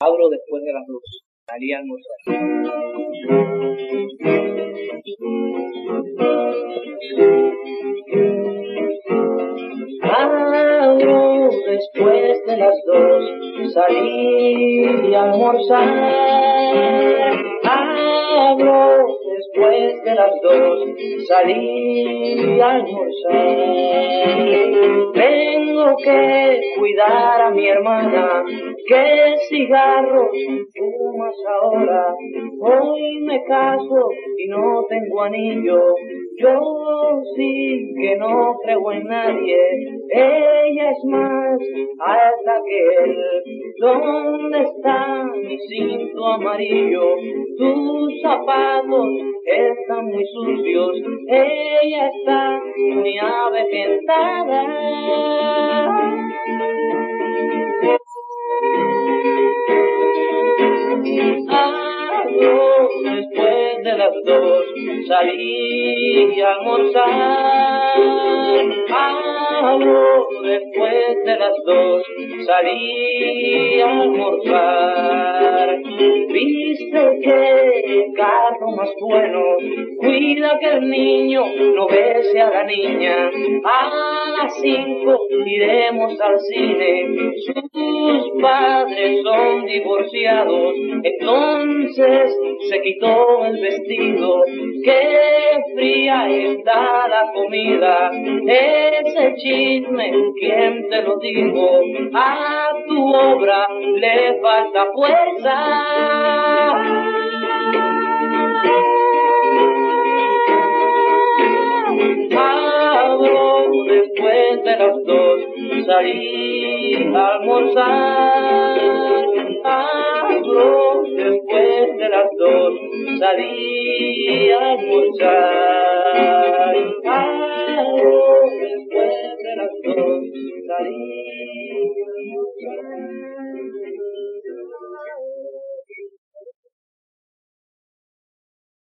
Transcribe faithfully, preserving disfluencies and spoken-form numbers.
Abro después de las dos. Salí a almorzar. Abro después de las dos. Salí a almorzar. Abro después de las dos. Salí a almorzar. Tengo que cuidar a mi hermana. ¿Qué cigarros fumas ahora? Hoy me caso y no tengo anillo. Yo sí que no creo en nadie. Ella es más alta que él. ¿Dónde está mi cinto amarillo? Tus zapatos están muy sucios. Ella está muy avejentada. Abro después de las dos. Salí a almorzar. Abro después de las dos. Salí a almorzar. ¿Viste qué carro más bueno? Cuida que el niño no bese a la niña. A las cinco iremos al cine. Sus padres son divorciados. Entonces se quitó el vestido. Qué fría está la comida. Ese chisme, ¿quién te lo dijo? A tu obra le falta fuerza. Abro después de las dos. Salí a almorzar. Abro después de las dos. Salí a almorzar. Abro después de las dos. Salí a almorzar.